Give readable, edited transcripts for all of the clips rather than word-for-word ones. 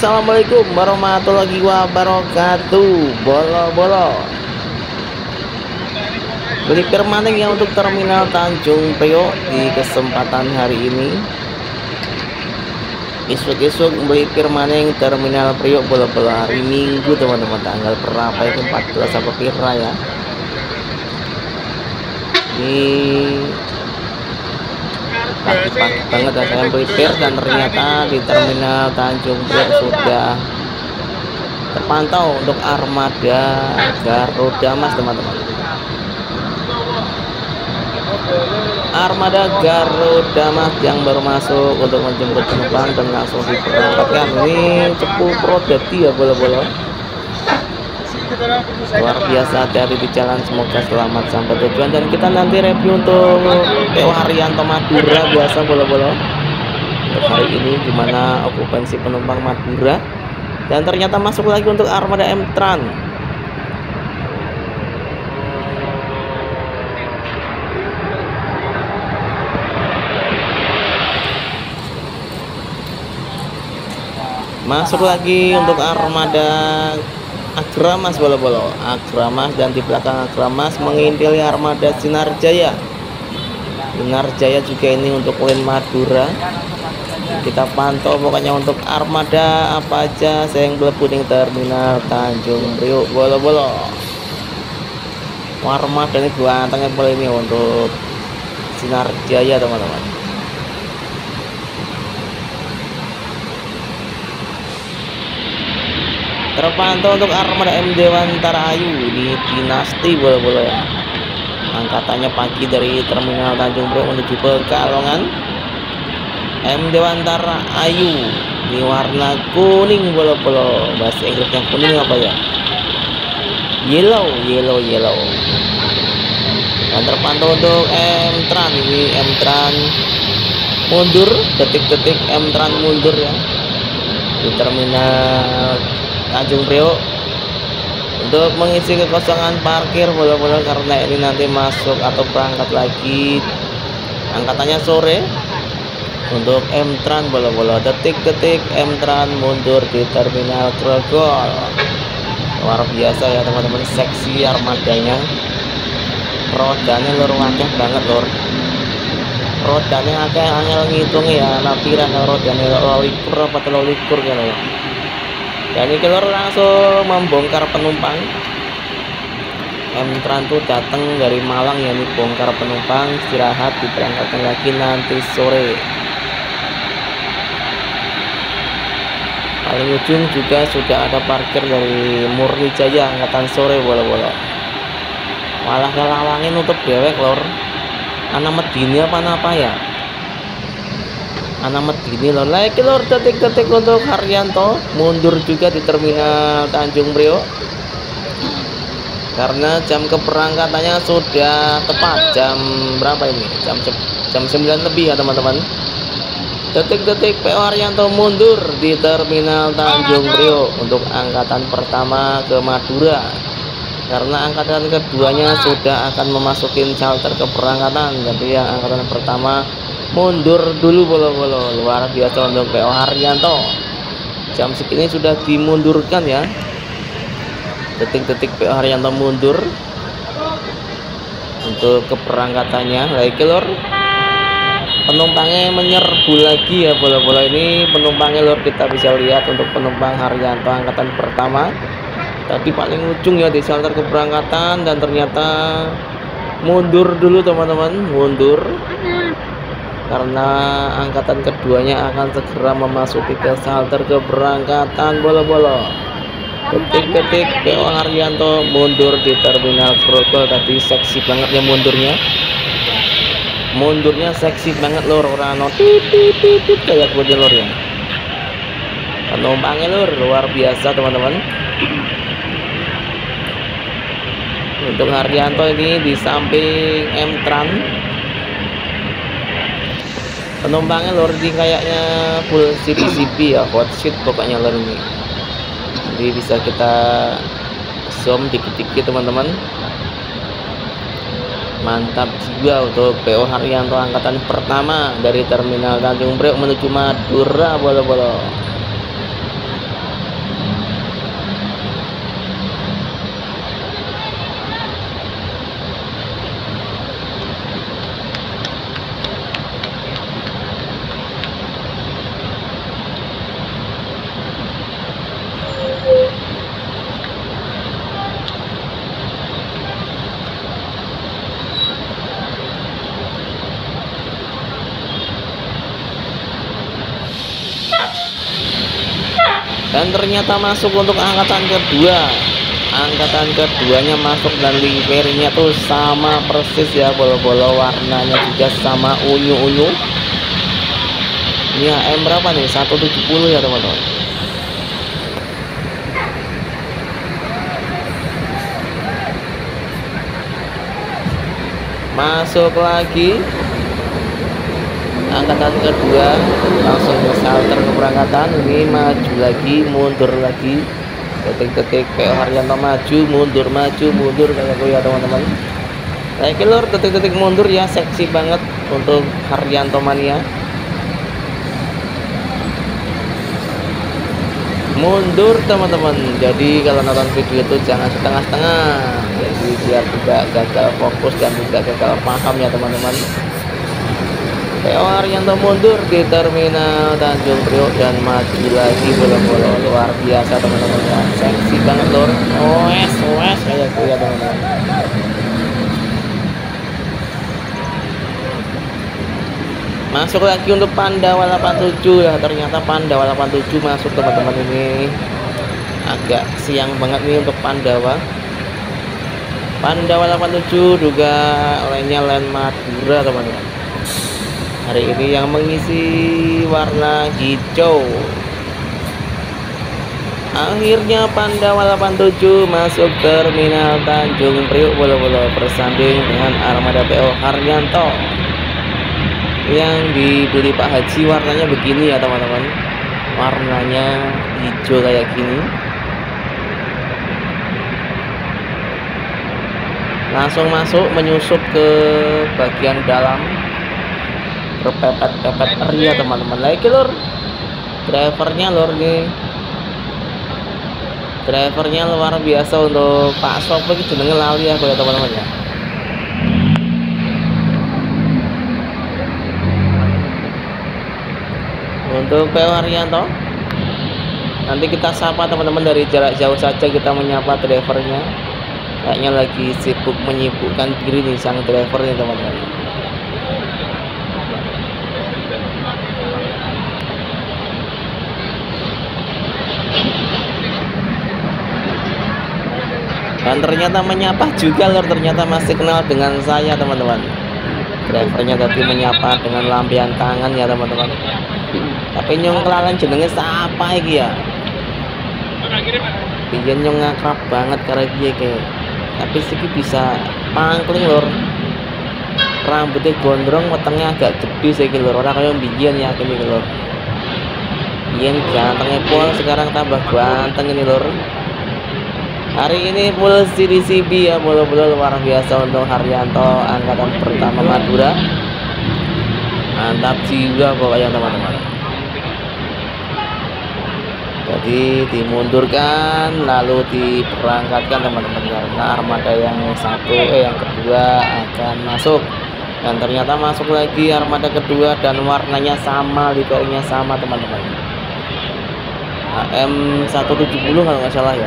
Assalamualaikum warahmatullahi wabarakatuh. Bolo-bolo beli permanen ya untuk terminal Tanjung Priok di kesempatan hari ini. Esok-esok beli permanen terminal Priok bolo-bolo hari Minggu teman-teman, tanggal berapa itu, 14 apa pira ya. Ini pagi-pagi banget ya saya prepare, dan ternyata di terminal Tanjung Priok sudah terpantau untuk armada Garuda Mas teman-teman. Armada Garuda Mas yang baru masuk untuk menjemput penumpang dan langsung diberangkatkan. Ini cepu Prodati ya bolo-bolo. Luar biasa, hati-hati di jalan, semoga selamat sampai tujuan. Dan kita nanti review untuk PO Haryanto Madura biasa bolo-bolo untuk hari ini, gimana okupansi penumpang Madura. Dan ternyata masuk lagi untuk armada M-Tran. Masuk lagi untuk armada Agramas bolo-bolo, Agramas, dan di belakang Agramas mengintili armada Sinar Jaya. Sinar Jaya juga ini untuk link Madura. Kita pantau pokoknya untuk armada apa aja saya yang mlebu ning terminal Tanjung Priok bolo-bolo. Armada ini gua antengnya boleh ini untuk Sinar Jaya teman-teman. Terpantau untuk armada M Dewantara Ayu di Dinasti bolo-bolo ya. Angkatannya pagi dari terminal Tanjung Priok menuju Pekalongan. M Dewantara Ayu di warna kuning bolo-bolo. Bahasa Inggrisnya kuning apa ya? Yellow. Dan terpantau untuk M-Tran, ini M-Tran mundur, detik-detik M-Tran mundur ya di terminal Tanjung Priok untuk mengisi kekosongan parkir bolo-bolo, karena ini nanti masuk atau berangkat lagi angkatannya sore untuk M-Tran bolo-bolo. Detik-detik M-Tran mundur di terminal Grogol. Luar biasa ya teman-teman, seksi armadanya. Rodanya lur wakeh banget lur. Rodanya akeh angel ngitung ya, napira rodanya lolikur apa telolikur kan ya. Dan ini lur langsung membongkar penumpang. M-Tran tuh datang dari Malang ya, ini bongkar penumpang, istirahat, diberangkatkan lagi nanti sore. Paling ujung juga sudah ada parkir dari Murni Jaya angkatan sore bolo-bolo. Malah kelawangin nutup dewek lor. Anak medini apa ya? Anak medini lor. Lagi lor, detik-detik untuk Haryanto mundur juga di terminal Tanjung Priok. Karena jam keberangkatannya sudah tepat jam berapa ini? Jam 9 lebih ya teman-teman. Detik-detik PO Haryanto mundur di terminal Tanjung Priok untuk angkatan pertama ke Madura, karena angkatan keduanya sudah akan memasukin shelter keberangkatan. Jadi yang angkatan pertama mundur dulu bolo-bolo. Luar biasa untuk PO Haryanto, jam segini sudah dimundurkan ya. Detik-detik PO Haryanto mundur untuk keberangkatannya. Lagi lor, penumpangnya menyerbu lagi ya bola-bola. Ini penumpangnya lor, kita bisa lihat untuk penumpang Haryanto angkatan pertama tadi paling ujung ya di shelter keberangkatan, dan ternyata mundur dulu teman-teman, mundur karena angkatan keduanya akan segera memasuki ke shelter keberangkatan bola-bola. Detik-detik PO Haryanto mundur di terminal Grogol. Tadi seksi banget ya mundurnya seksi banget lor, orang titit kayak gue lor ya. Penumpangnya lor luar biasa teman-teman. Untuk Haryanto ini di samping M-Tran, penumpangnya lor ini kayaknya full CP ya, hot seat pokoknya lor ini. Jadi bisa kita zoom dikit-dikit teman-teman. Mantap juga untuk PO Haryanto angkatan pertama dari terminal Tanjung Priok menuju Madura bolo-bolo. Dan ternyata masuk untuk angkatan kedua. Angkatan keduanya masuk dan liverynya tuh sama persis ya, bolo-bolo, warnanya juga sama unyu-unyu. Ini AM berapa nih? 170 ya teman-teman. Masuk lagi angkatan kedua, langsung salter keberangkatan. Ini maju lagi, mundur lagi, detik-detik PO Haryanto maju mundur kayak gitu ya teman-teman. Kayak lur, detik-detik mundur ya, seksi banget untuk Haryanto Mania. Mundur teman-teman, jadi kalau nonton video itu jangan setengah-setengah, jadi biar tidak gagal fokus dan tidak gagal paham ya teman-teman. PO Haryanto mundur di terminal Tanjung Priok dan maju lagi, bolo-bolo luar biasa teman-teman ya, seksi banget lor. OS kayak gitu ya teman-teman. Masuk lagi untuk Pandawa 87 ya, ternyata Pandawa 87 masuk teman-teman. Ini agak siang banget nih untuk Pandawa 87 juga lainnya Land Madura teman-teman. Hari ini yang mengisi warna hijau. Akhirnya Pandawa 87 masuk terminal Tanjung Priok, bolo-bolo bersanding dengan armada PO Haryanto yang dibeli Pak Haji. Warnanya begini ya teman-teman, warnanya hijau kayak gini. Langsung masuk, menyusup ke bagian dalam, berpepet-pepet ria teman-teman. Lagi lor, drivernya lor nih, drivernya luar biasa untuk Pak Sopo itu jenenge lali ya teman-teman ya. Untuk PO Haryanto nanti kita sapa teman-teman, dari jarak jauh saja kita menyapa drivernya. Kayaknya lagi sibuk menyibukkan diri nih sang driver nih teman-teman. Dan ternyata menyapa juga lor, ternyata masih kenal dengan saya teman-teman. Drivernya tadi menyapa dengan lampian tangan ya teman-teman. Tapi nyong kelalan jenenge siapa iki ya? Biyen nyong ngakrab banget karo dia kayak. Tapi siki bisa pangkling lor. Rambutnya gondrong, wetengnya agak gede siki lor. Ora kaya biyen ya iki lor. Biyen gantengnya pol, sekarang tambah ganteng ini lor. Hari ini full CDCB ya, bolo-bolo luar biasa untuk Haryanto angkatan pertama Madura. Mantap jiwa pokoknya teman-teman. Jadi dimundurkan lalu diberangkatkan teman-teman, karena armada yang kedua akan masuk. Dan ternyata masuk lagi armada kedua dan warnanya sama, liverynya sama teman-teman. AM 170 kalau nggak salah ya.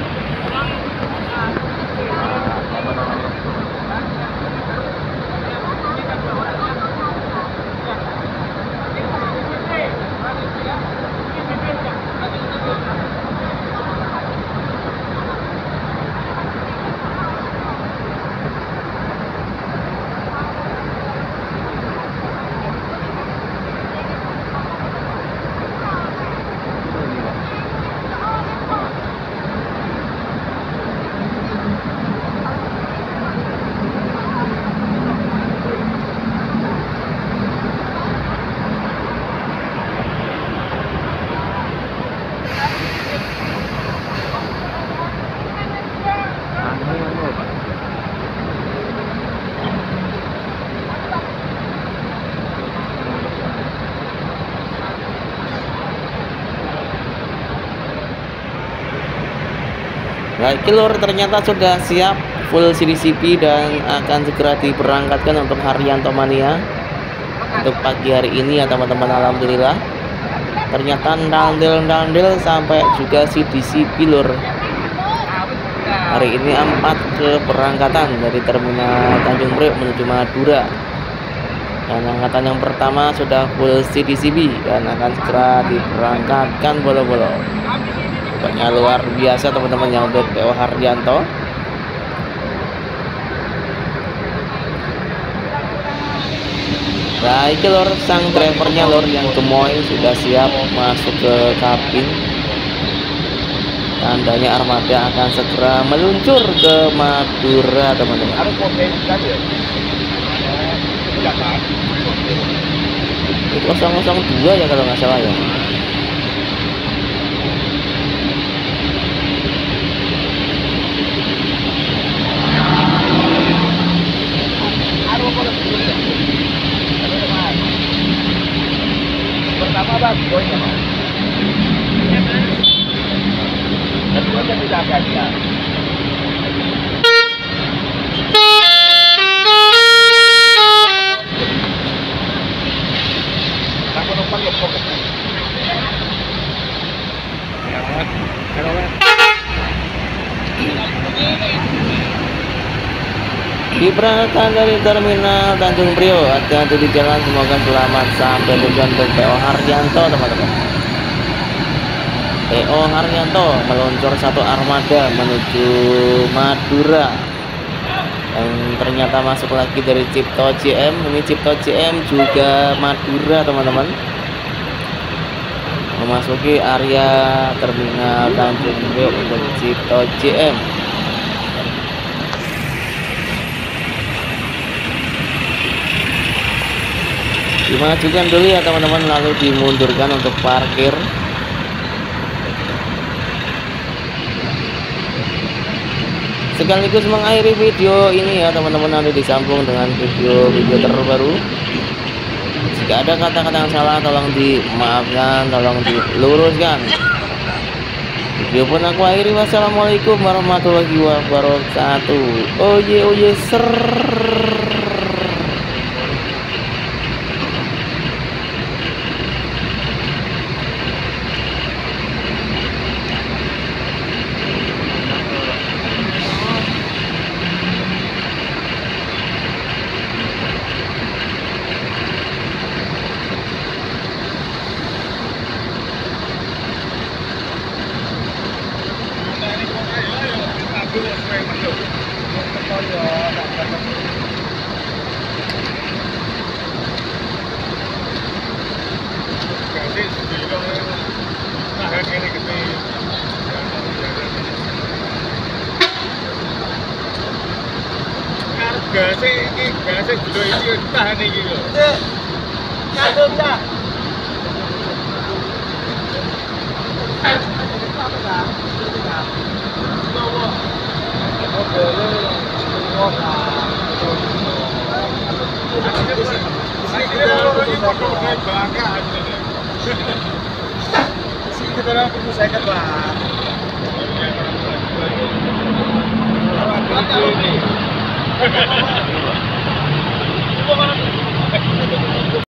Baik lor, ternyata sudah siap full CDCP dan akan segera diberangkatkan untuk Haryanto Mania untuk pagi hari ini ya teman-teman. Alhamdulillah ternyata ndandel sampai juga CDCP lor. Hari ini 4 keberangkatan dari terminal Tanjung Priok menuju Madura. Dan angkatan yang pertama sudah full CDCB dan akan segera diberangkatkan bolo-bolo. Pokoknya luar biasa teman-teman yang untuk PO Hardianto. Nah, iki lor sang drivernya lor yang gemoy sudah siap masuk ke kabin. Tandanya armada akan segera meluncur ke Madura teman-teman. Itu 002 ya kalau nggak salah ya. Pertama bang, poinnya bang. Kedua kan tidak akan ya. Aku numpang lopok. Diberangkatkan dari terminal Tanjung Priok. Hati-hati di jalan, semoga selamat sampai tujuan untuk PO Hardianto teman-teman. PO Hardianto meluncur satu armada menuju Madura. Dan ternyata masuk lagi dari Cipto CM. Ini Cipto CM juga Madura teman-teman. Memasuki area terminal Tanjung Priok untuk Cipto CM. Dimajukan dulu ya teman-teman, lalu dimundurkan untuk parkir. Sekaligus mengakhiri video ini ya teman-teman, nanti disambung dengan video-video terbaru. Jika ada kata-kata yang salah tolong dimaafkan, tolong diluruskan. Video pun aku akhiri. Wassalamualaikum warahmatullahi wabarakatuh. Oye ser. Gase dulu iki tahan iki lho. Kadung cah. Kita